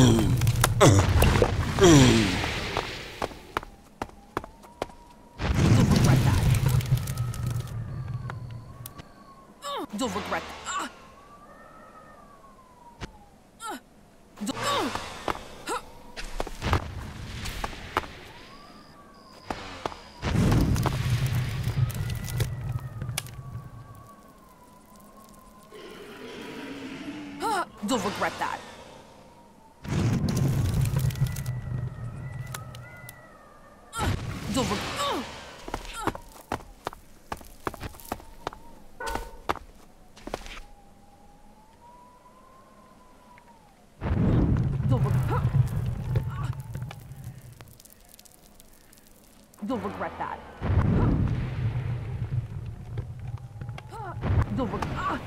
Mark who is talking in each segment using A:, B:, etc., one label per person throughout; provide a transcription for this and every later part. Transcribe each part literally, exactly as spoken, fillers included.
A: You'll regret that. You'll regret that. You'll regret. You'll regret that. You'll regret.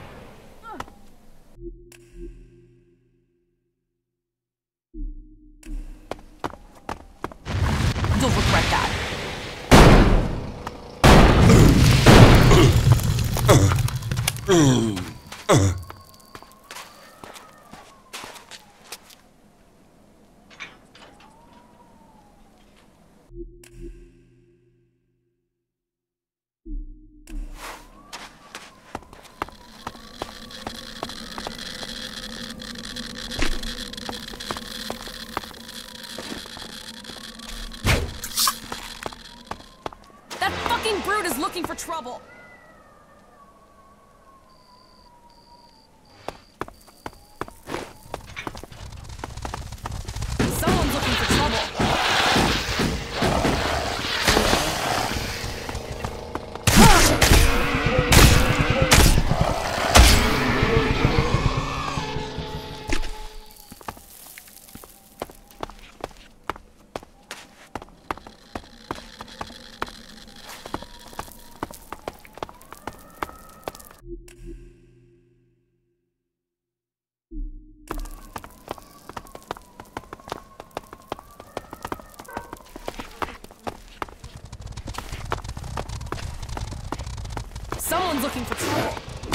A: You'll regret that. That fucking brute is looking for trouble. Someone's looking for trouble. Someone's looking for trouble.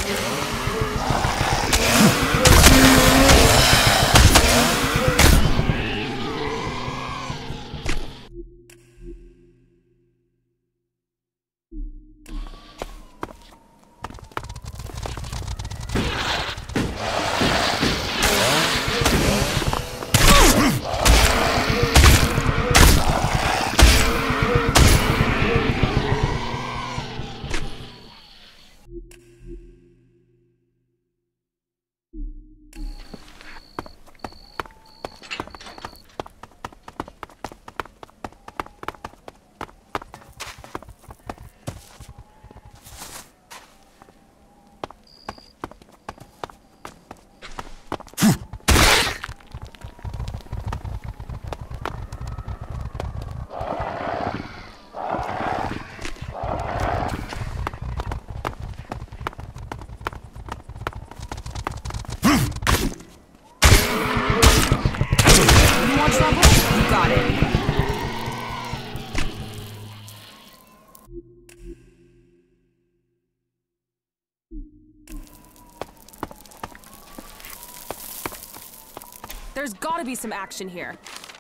A: There's gotta be some action here.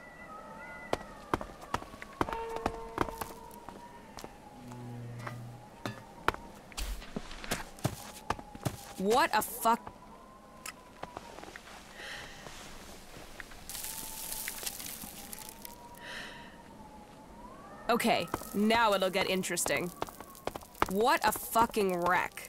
A: What a fuck... Okay, now it'll get interesting. What a fucking wreck.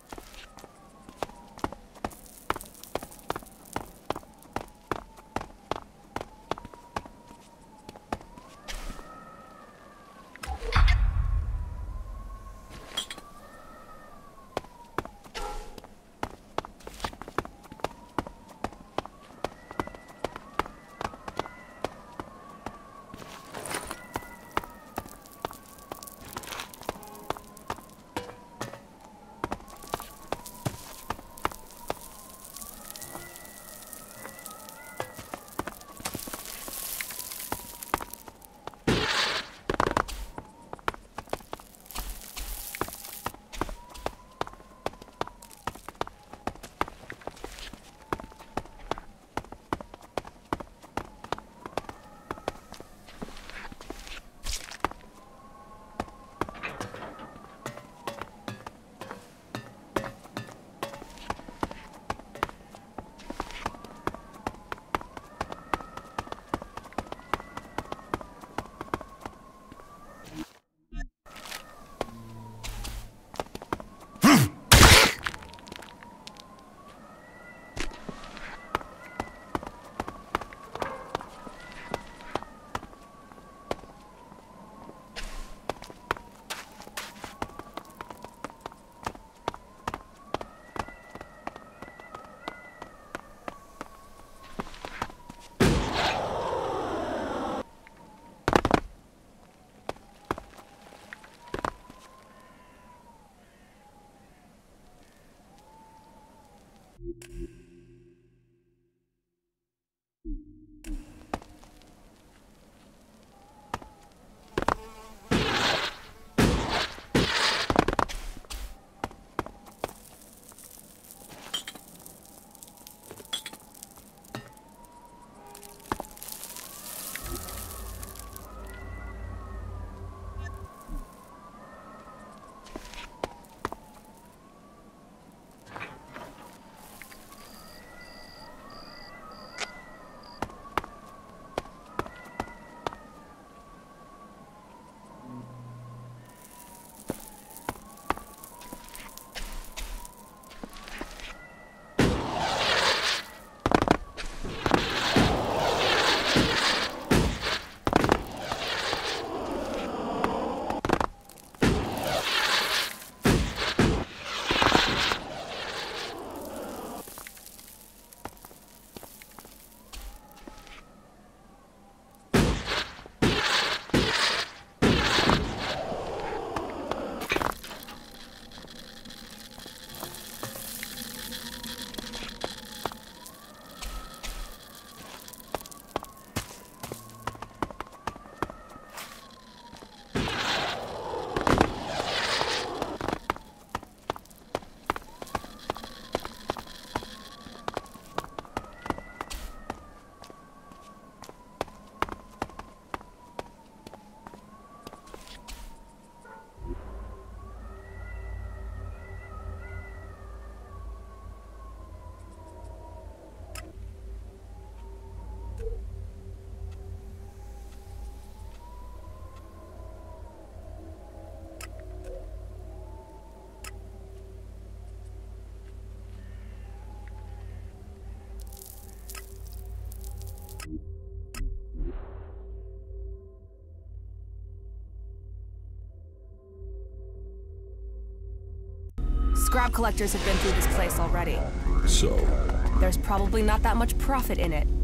A: crab collectors have been through this place already.
B: So?
A: There's probably not that much profit in it.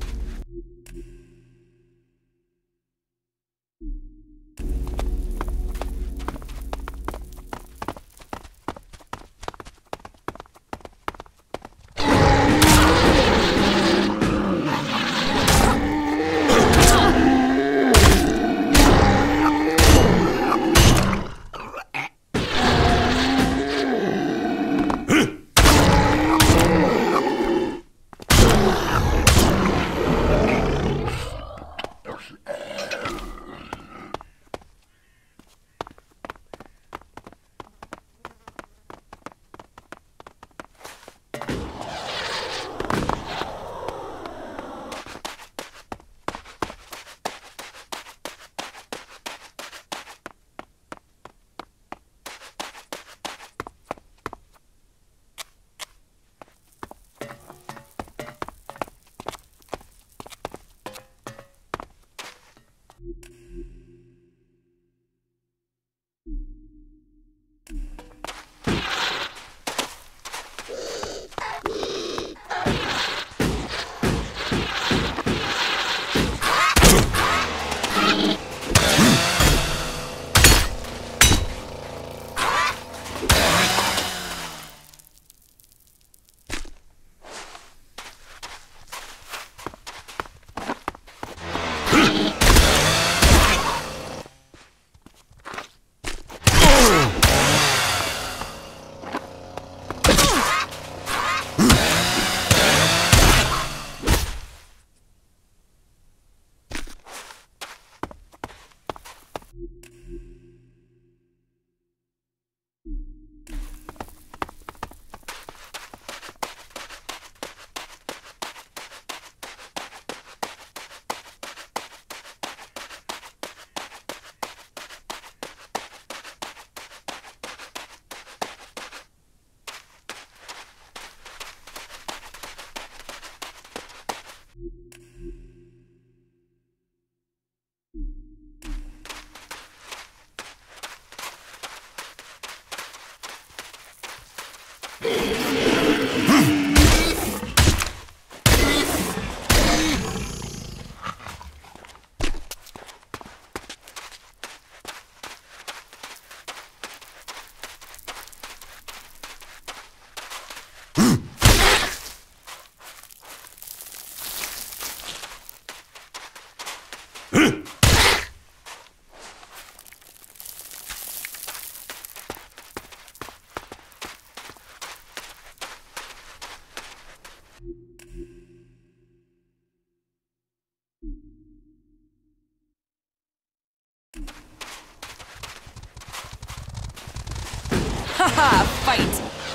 A: Haha, fight!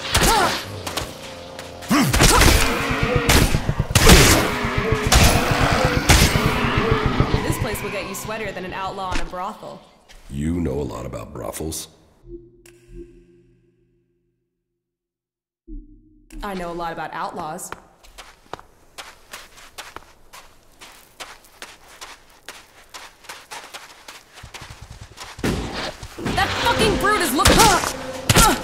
A: This place will get you sweatier than an outlaw in a brothel.
B: You know a lot about brothels.
A: I know a lot about outlaws. That fucking brute is looking- uh, uh.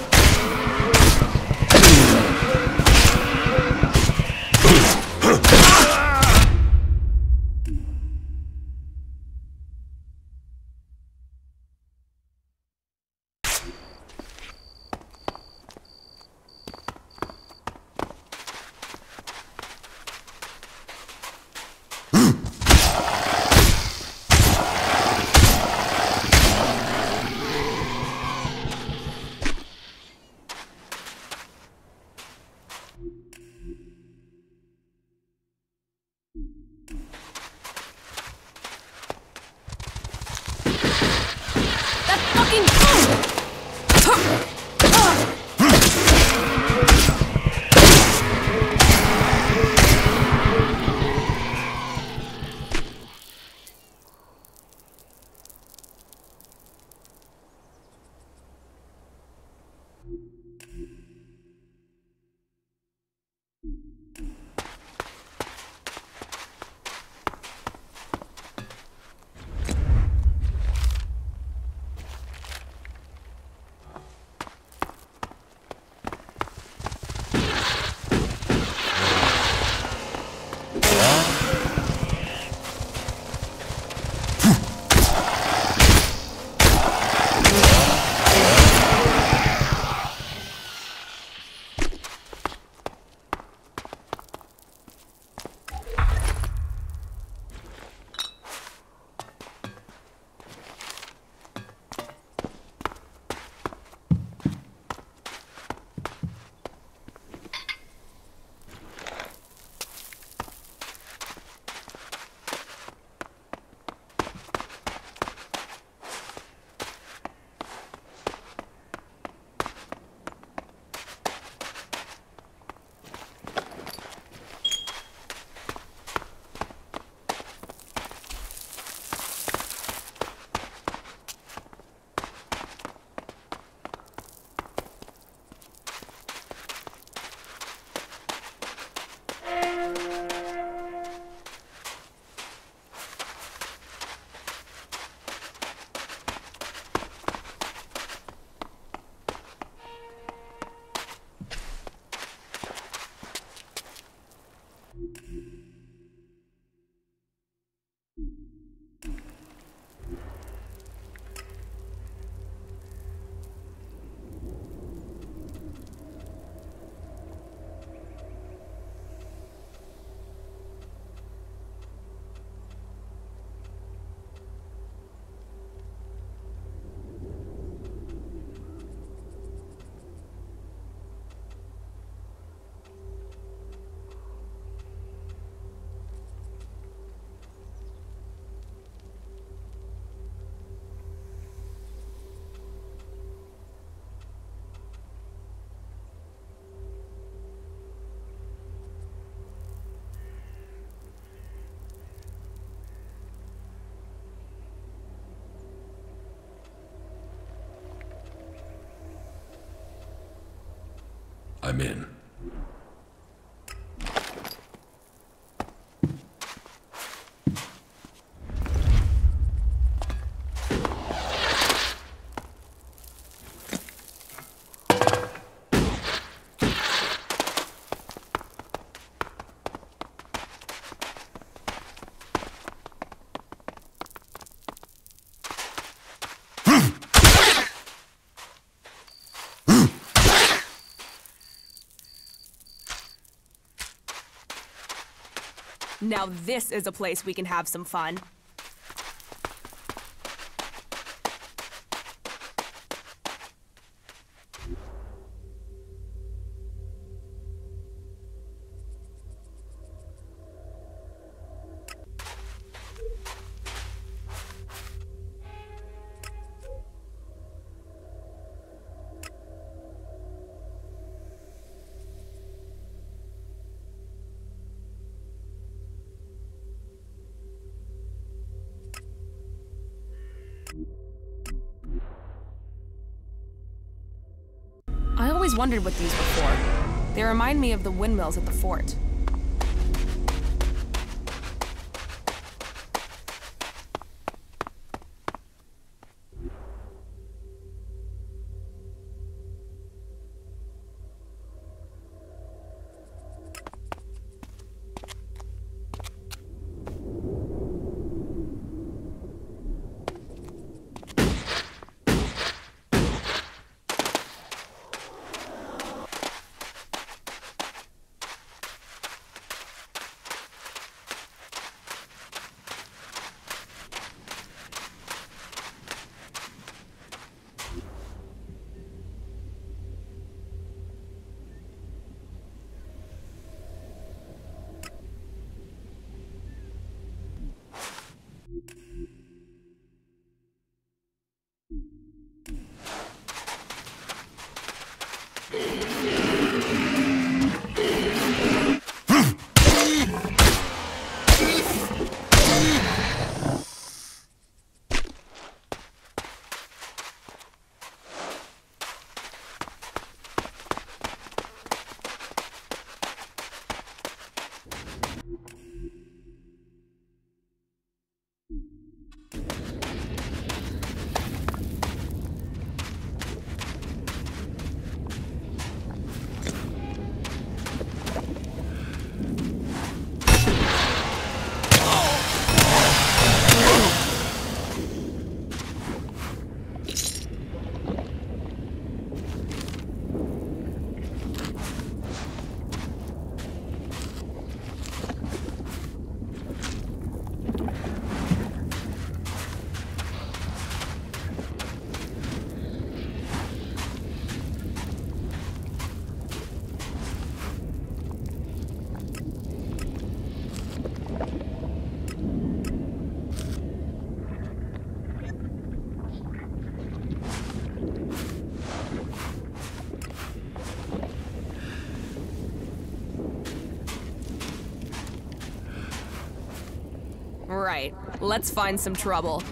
B: I'm in.
A: Now this is a place we can have some fun. I always wondered what these were for. They remind me of the windmills at the fort. Right, let's find some trouble.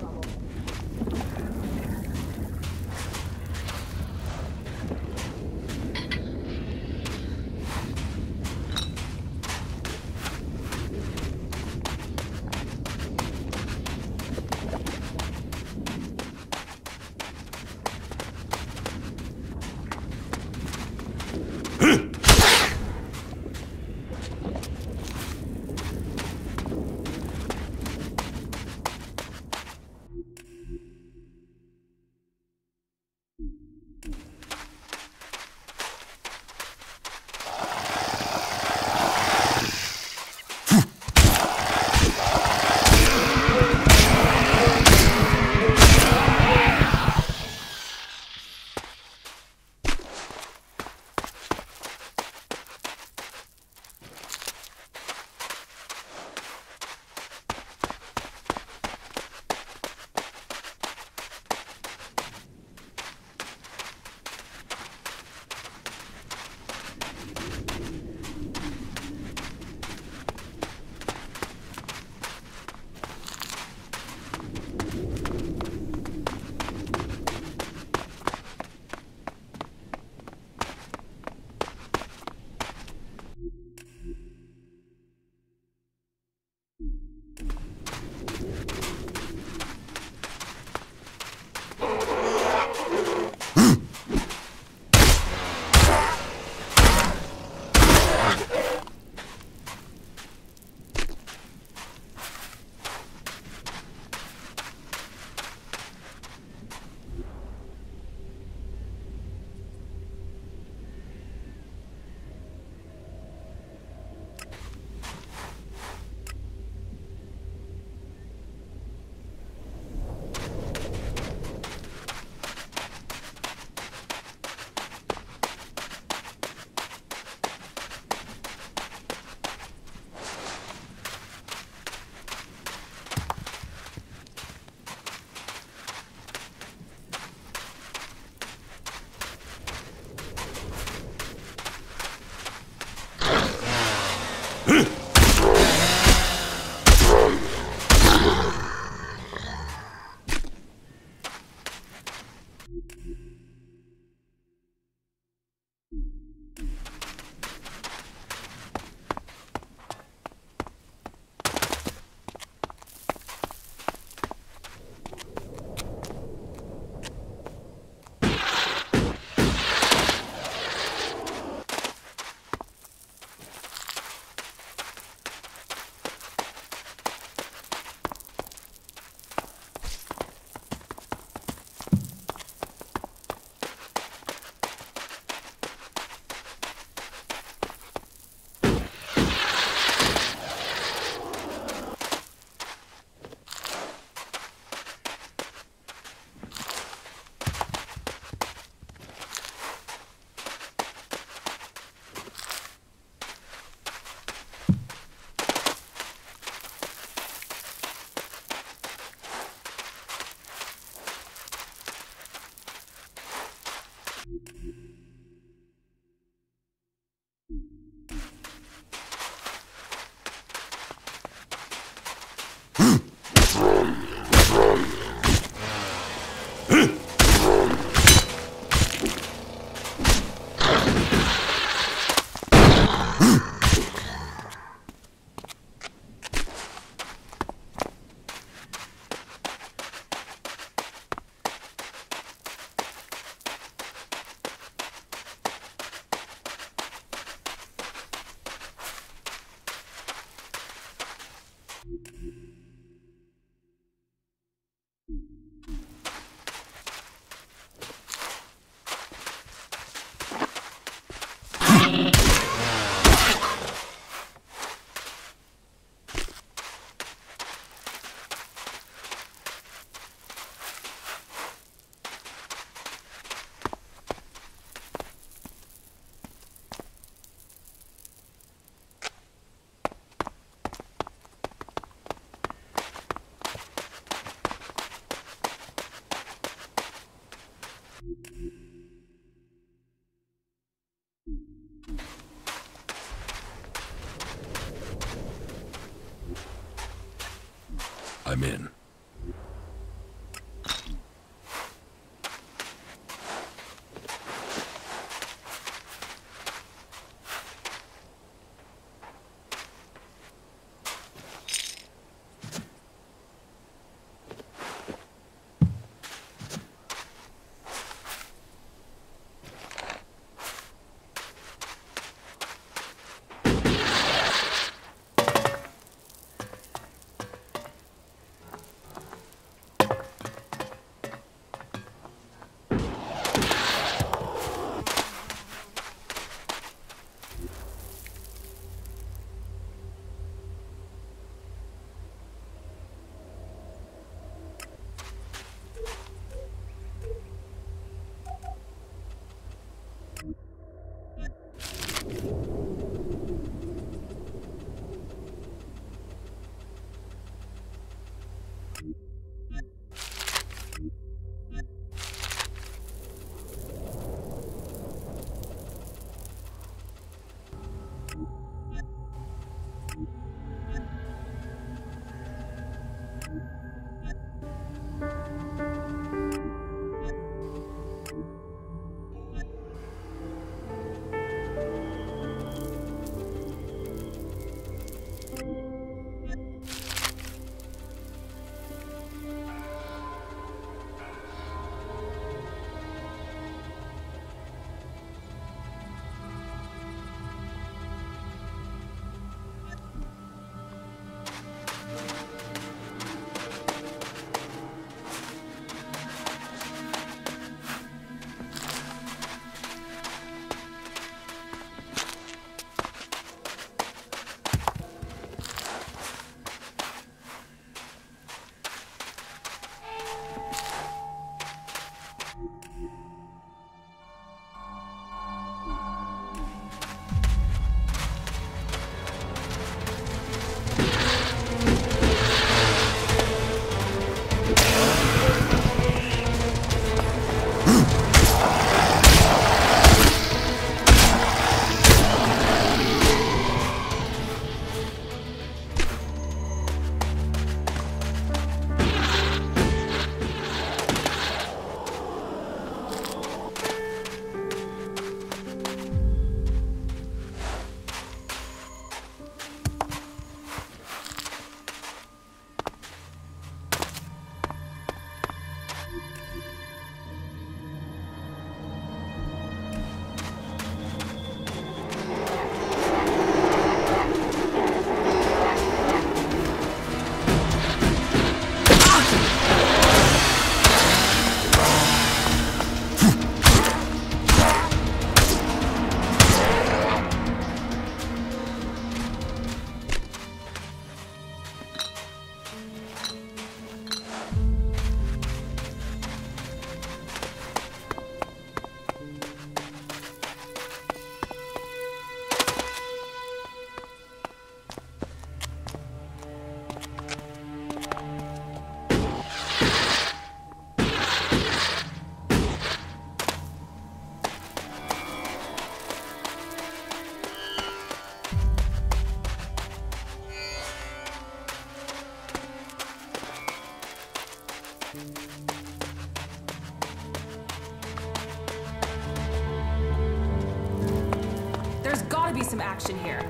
A: There's gotta be some action here.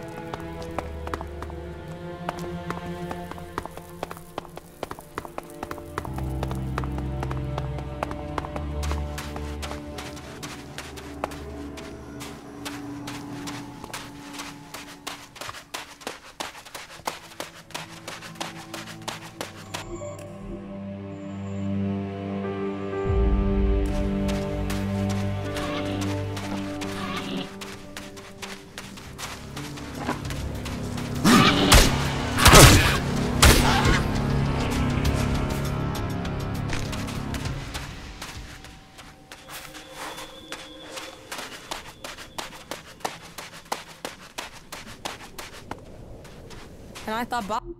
A: And I thought Bob...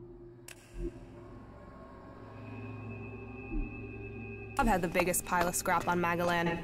A: Bob had the biggest pile of scrap on Magalan.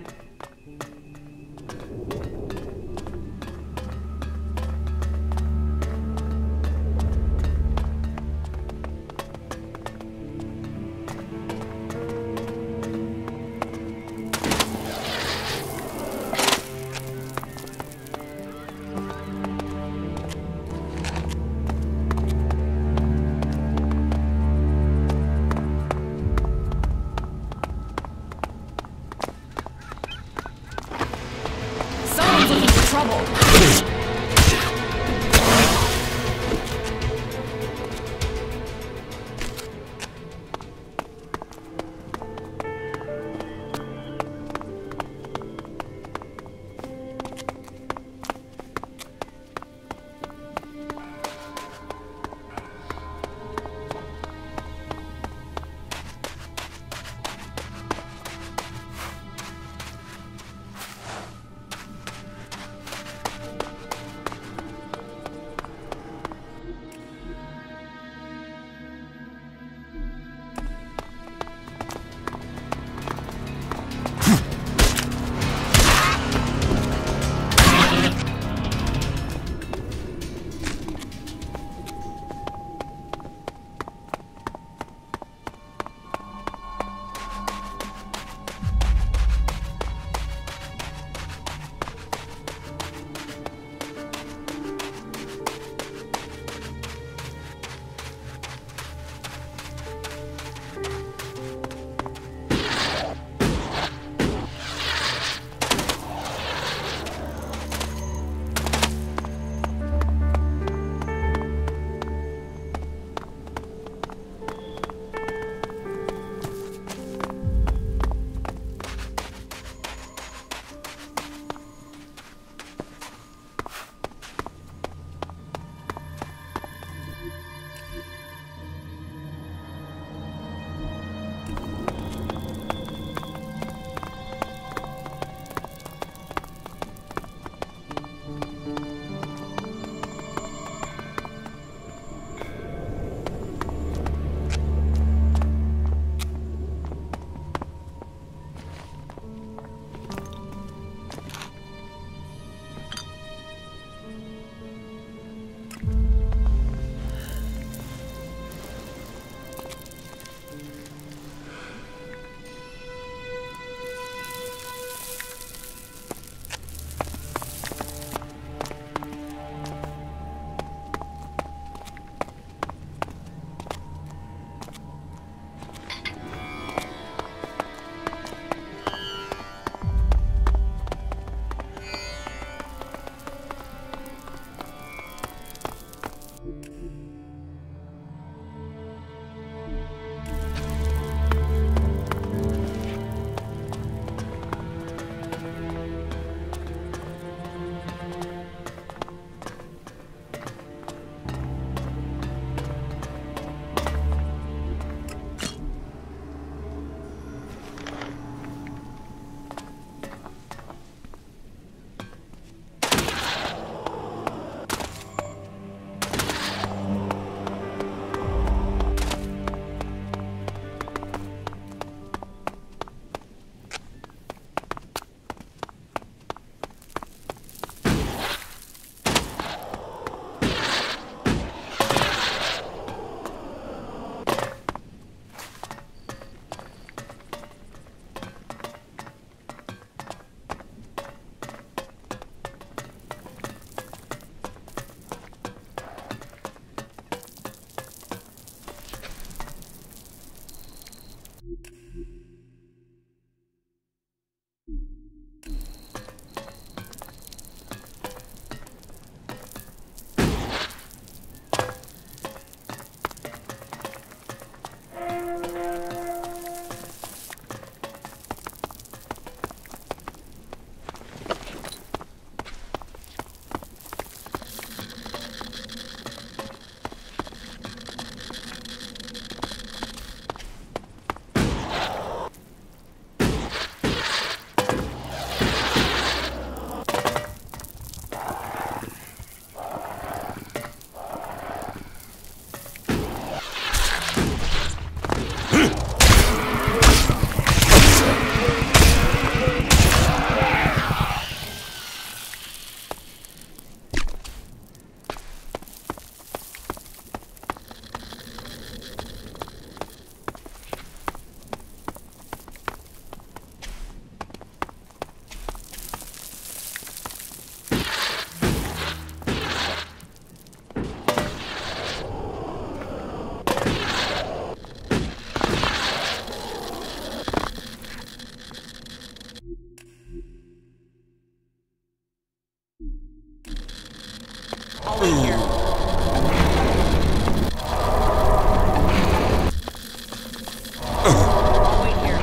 A: I'll wait here.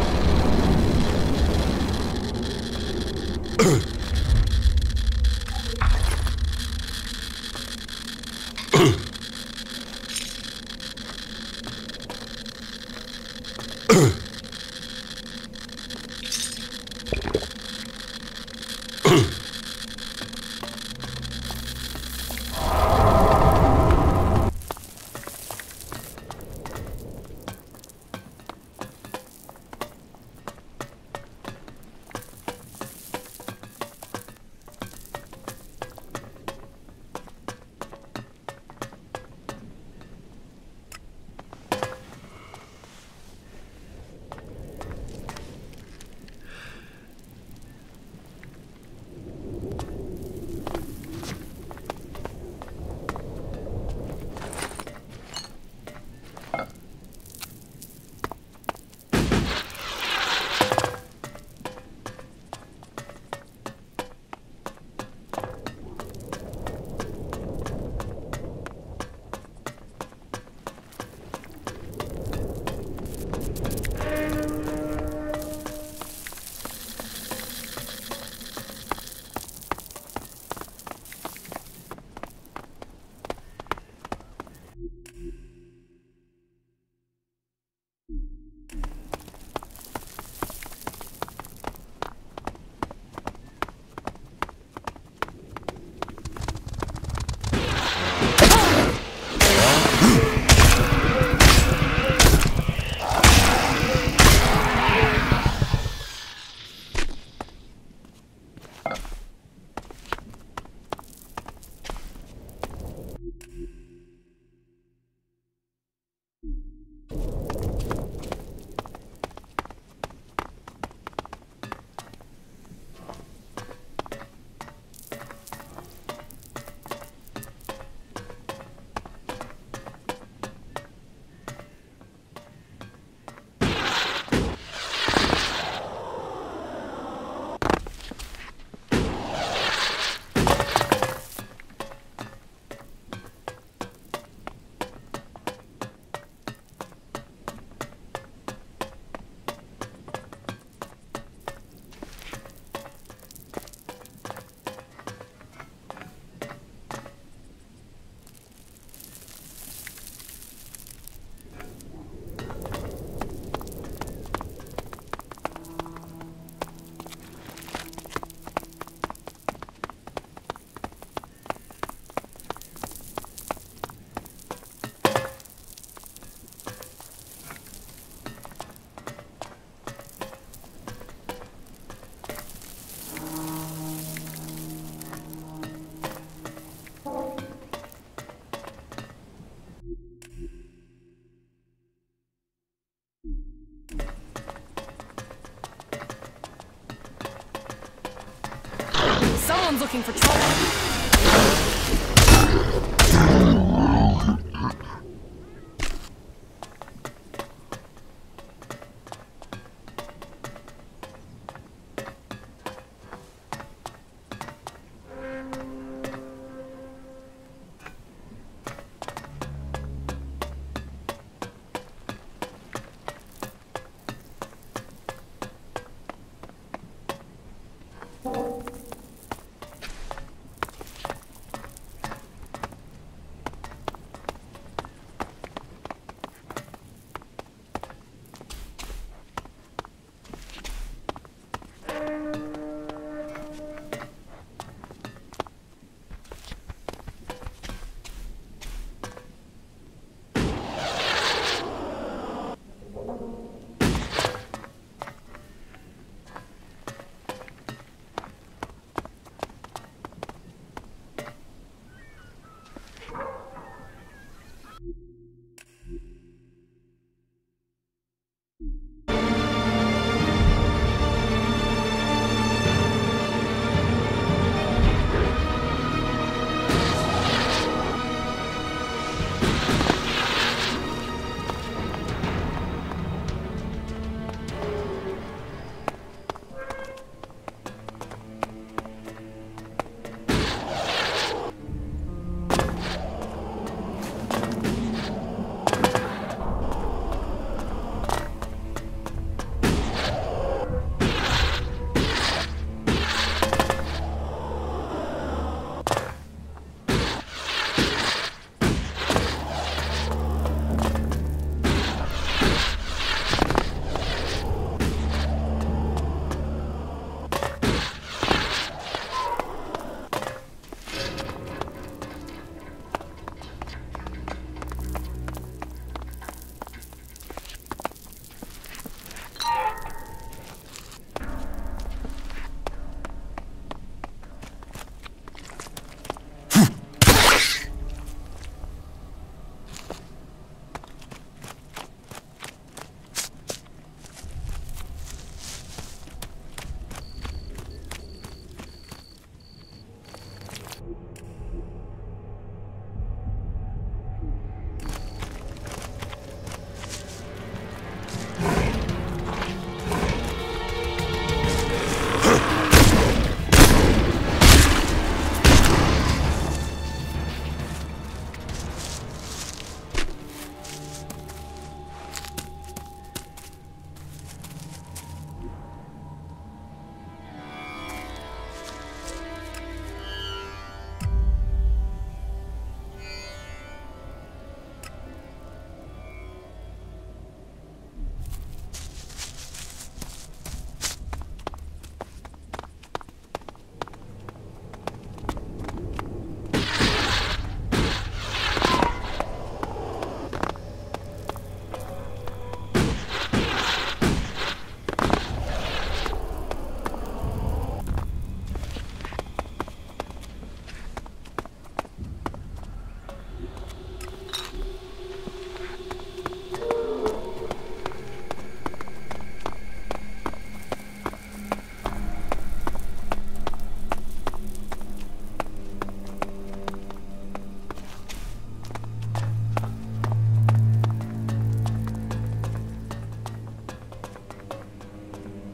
A: Someone's looking for trouble.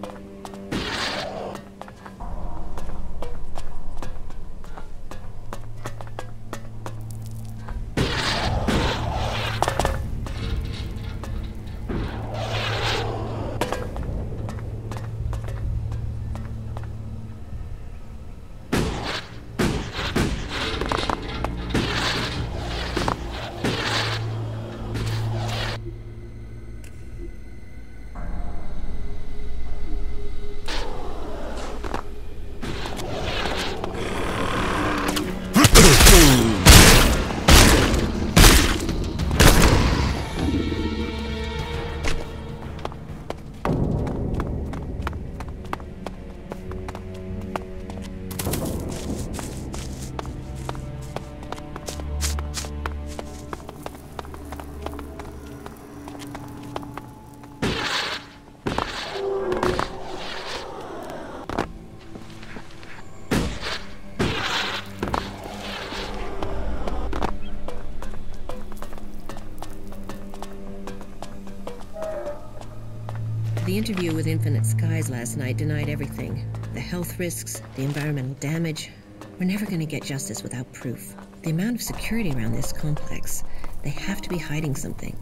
C: The interview with Infinite Skies last night denied everything. The health risks, the environmental damage. We're never going to get justice without proof. The amount of security around this complex, they have to be hiding something.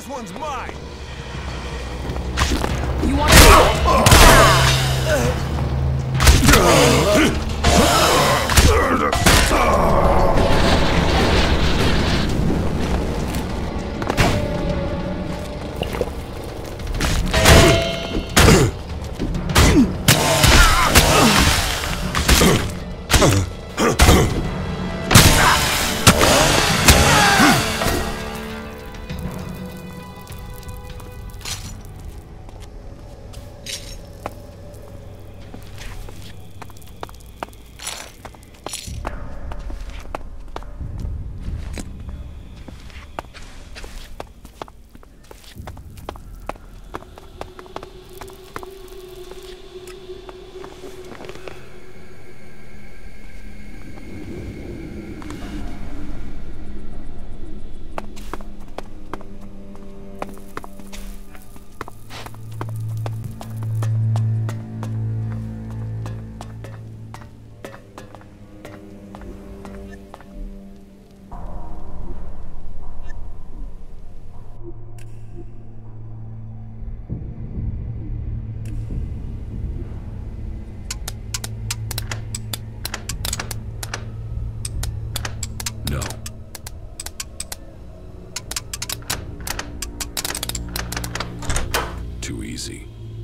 D: This one's mine!
A: You want to...
B: No. Too easy.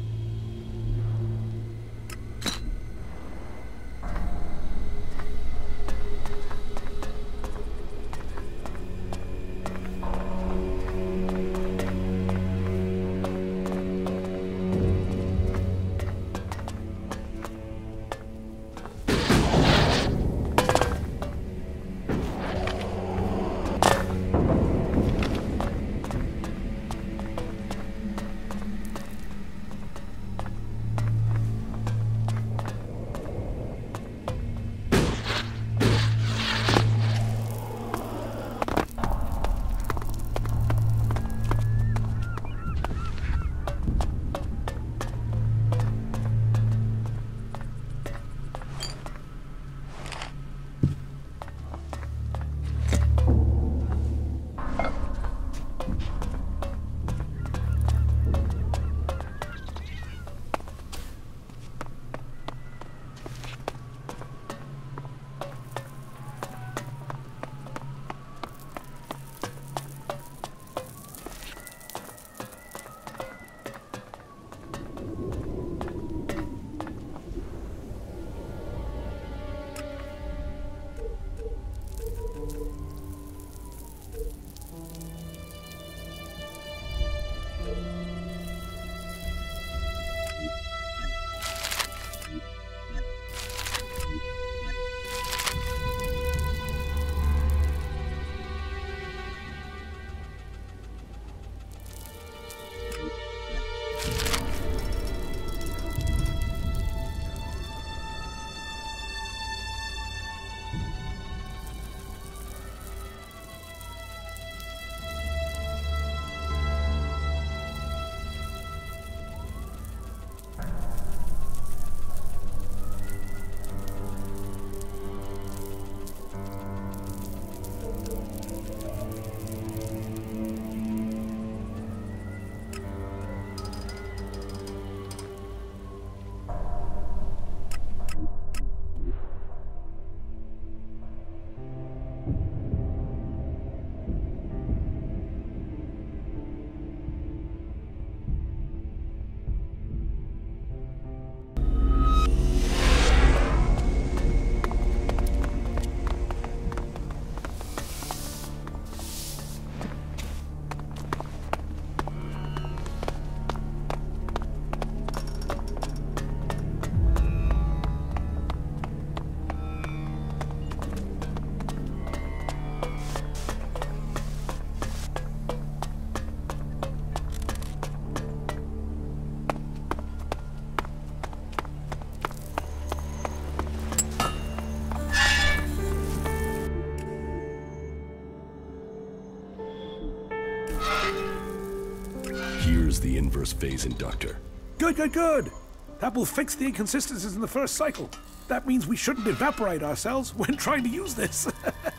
B: Here's the inverse phase inductor.
E: Good, good, good. That will fix the inconsistencies in the first cycle. That means we shouldn't evaporate ourselves when trying to use this.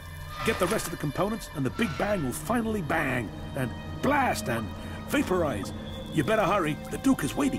E: get the rest of the components, and the Big Bang will finally bang, and blast, and vaporize. You better hurry. The Duke is waiting.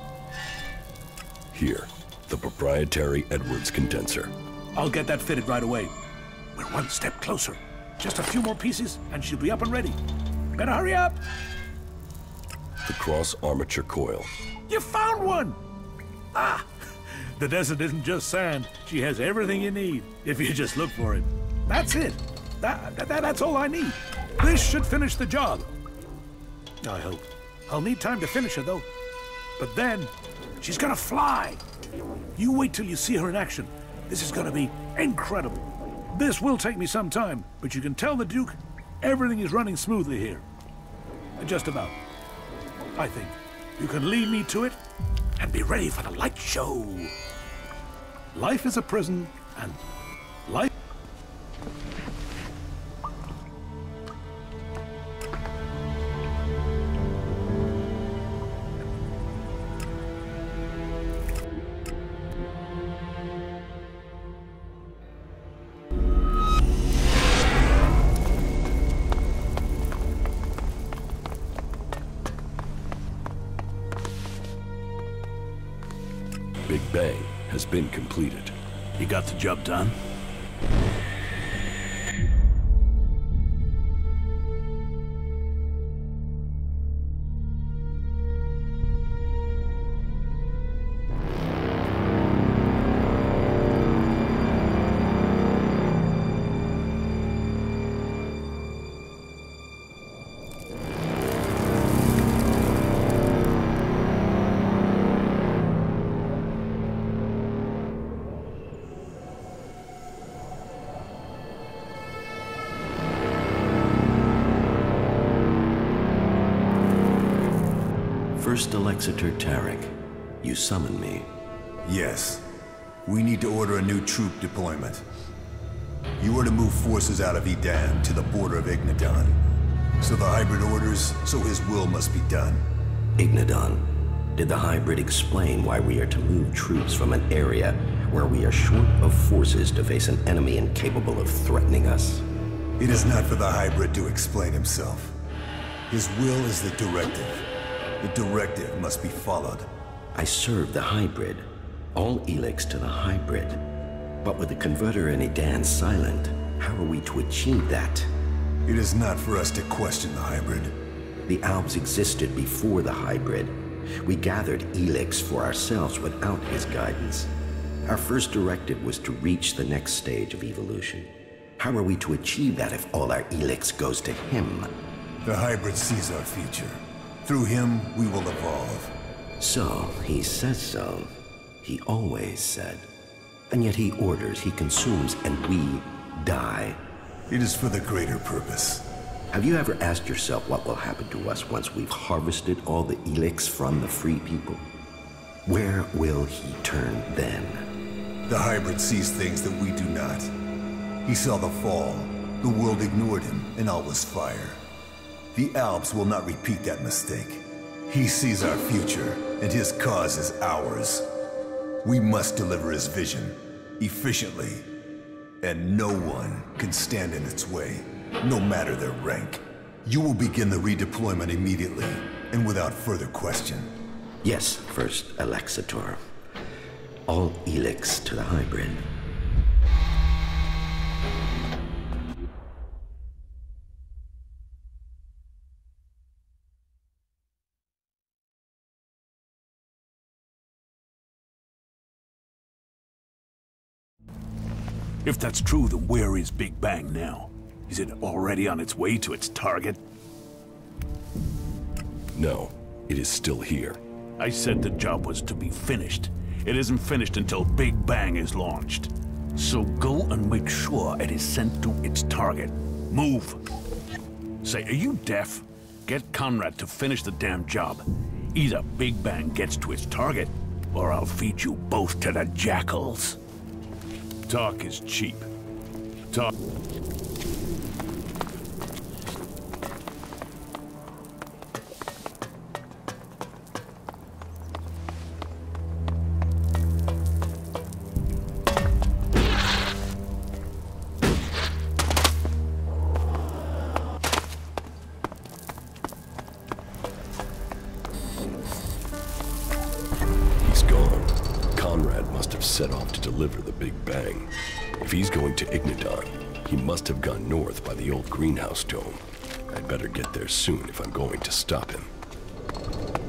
B: Here, the proprietary Edwards condenser.
E: I'll get that fitted right away. We're one step closer. Just a few more pieces, and she'll be up and ready. Better hurry up!
B: The cross armature coil.
E: You found one! Ah! The desert isn't just sand. She has everything you need, if you just look for it. That's it. That, that, that's all I need. This should finish the job. I hope. I'll need time to finish her, though. But then, she's gonna fly. You wait till you see her in action. This is gonna be incredible. This will take me some time, but you can tell the Duke everything is running smoothly here. Just about. I think. You can lead me to it and be ready for the light show. Life is a prison, and life...
B: Big Bang has been completed.
E: You got the job done?
D: First Alexator Tarek, you summon me.
F: Yes. We need to order a new troop deployment. You are to move forces out of Edan to the border of Ignadon. So the hybrid orders, so his will must be done.
D: Ignadon, did the hybrid explain why we are to move troops from an area where we are short of forces to face an enemy incapable of threatening us?
F: It is not for the hybrid to explain himself. His will is the directive. The directive must be followed.
D: I serve the hybrid. All Elex to the hybrid. But with the converter in Edan silent, how are we to achieve that?
F: It is not for us to question the hybrid.
D: The Albs existed before the hybrid. We gathered Elex for ourselves without his guidance. Our first directive was to reach the next stage of evolution. How are we to achieve that if all our Elex goes to him?
F: The hybrid sees our future. Through him, we will evolve.
D: So, he says so. He always said. And yet he orders, he consumes, and we die.
F: It is for the greater purpose.
D: Have you ever asked yourself what will happen to us once we've harvested all the Elex from the free people? Where will he turn then?
F: The hybrid sees things that we do not. He saw the fall. The world ignored him, and all was fire. The Alps will not repeat that mistake. He sees our future, and his cause is ours. We must deliver his vision, efficiently. And no one can stand in its way, no matter their rank. You will begin the redeployment immediately, and without further question.
D: Yes, First Alexator. All Elex to the hybrid.
E: If that's true, then where is Big Bang now? Is it already on its way to its target?
B: No, it is still here.
E: I said the job was to be finished. It isn't finished until Big Bang is launched. So go and make sure it is sent to its target. Move! Say, are you deaf? Get Conrad to finish the damn job. Either Big Bang gets to its target, or I'll feed you both to the jackals. Talk is cheap. Talk...
B: set off to deliver the Big Bang. If he's going to Ignadon, he must have gone north by the old greenhouse dome. I'd better get there soon if I'm going to stop him.